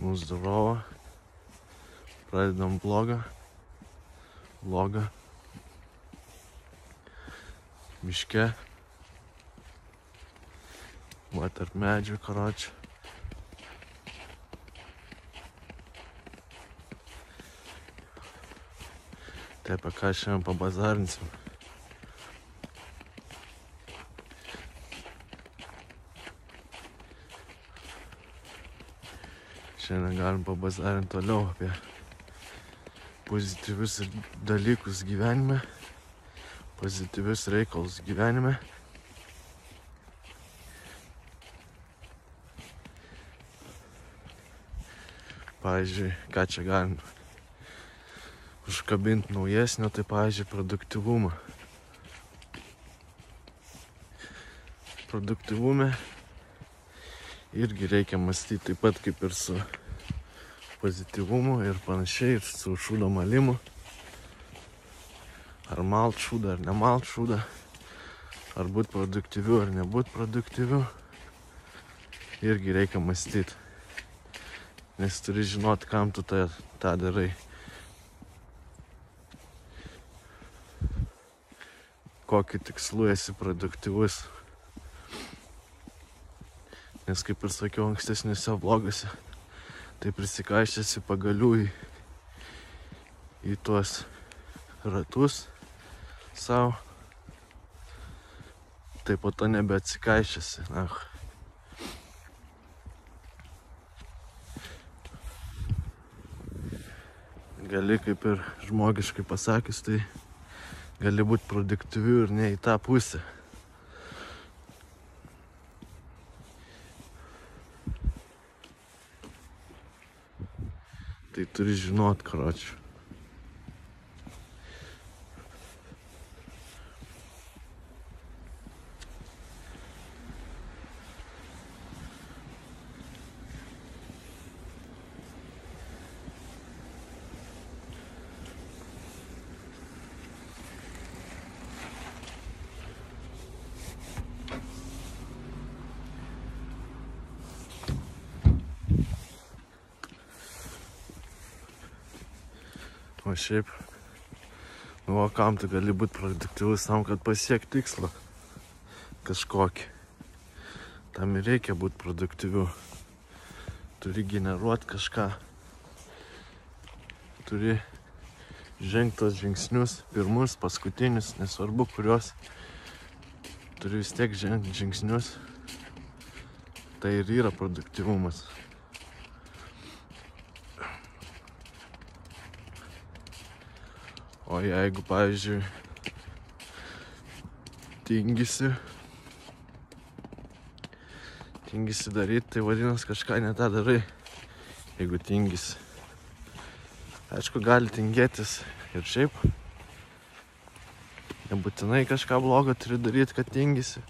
Nu zdarovo. Pradedam vlogą. Miške. Va tarp medžių, karoči. Tai apie ką šiandien pabazarinsim. Šiandien galim pabazarinti toliau apie pozityvius dalykus gyvenime, pozityvius reikalus gyvenime. Pavyzdžiui, ką čia galim užkabinti naujesnio, tai pavyzdžiui, produktyvumą. Produktyvume irgi reikia mąstyti taip pat kaip ir su pozityvumu ir panašiai, ir su šūdo malimu. Ar malt šūdą, ar nemalt šūdą. Ar būt produktyviu, ar nebūt produktyviu. Irgi reikia mąstyti. Nes turi žinoti, kam tu tą darai. Kokiu tikslu esi produktyvus. Nes kaip ir sakiau ankstesniuose vloguose, tai prisikaiščiasi pagalių į tuos ratus savo. Tai po to nebeatsikaiščiasi. Gali, kaip ir žmogiškai pasakius, tai gali būti produktyviu ir ne į tą pusę. Tai turi žinot, karoči. O šiaip, o kam tu gali būti produktyvus tam, kad pasiekti tikslą kažkokį. Tam ir reikia būti produktyviu. Turi generuoti kažką. Turi žengti tos žingsnius, pirmus, paskutinius, nesvarbu kurios. Turi vis tiek žengti žingsnius. Tai ir yra produktyvumas. O jeigu, pavyzdžiui, tingisi daryti, tai vadinasi kažką ne tą darai, jeigu tingisi. Aišku, gali tingėtis ir šiaip. Nebūtinai kažką blogo turi daryti, kad tingisi.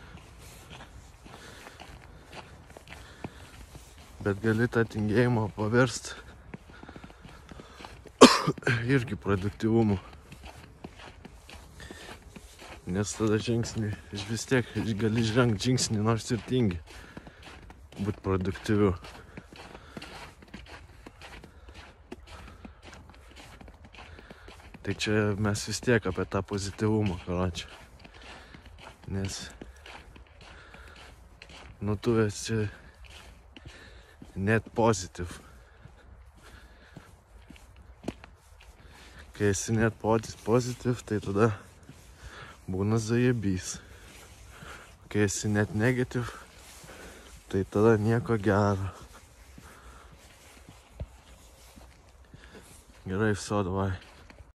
Bet gali tą tingėjimą paversti irgi produktyvumu. Nes tada žingsnį, vis tiek gali žengti žingsnį, nors ir tingi būti produktyviu. Tai čia mes vis tiek apie tą pozityvumą, karoči. Nes tu esi net positive. Kai esi net pozitiv, tai tada būna zajebys. Kai esi net negativ, tai tada nieko gero. Gerai, viso, davai.